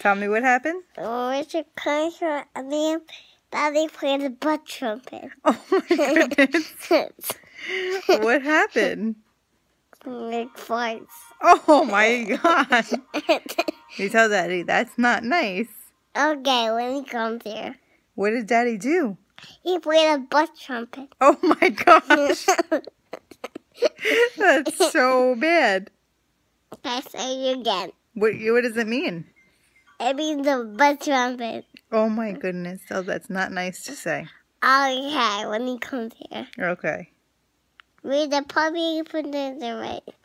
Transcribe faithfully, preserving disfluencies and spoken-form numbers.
Tell me what happened. Richard concert and then Daddy played the butt trumpet. Oh my goodness. What happened? Like farts. Oh my God. You tell Daddy that's not nice. Okay, when he comes here. What did Daddy do? He played a butt trumpet. Oh my gosh. That's so bad. I say it again. What, what does it mean? It means the butt trumpet. Oh my goodness. Oh, that's not nice to say. Okay, when he comes here. Okay. Read the puppy, put it in the right.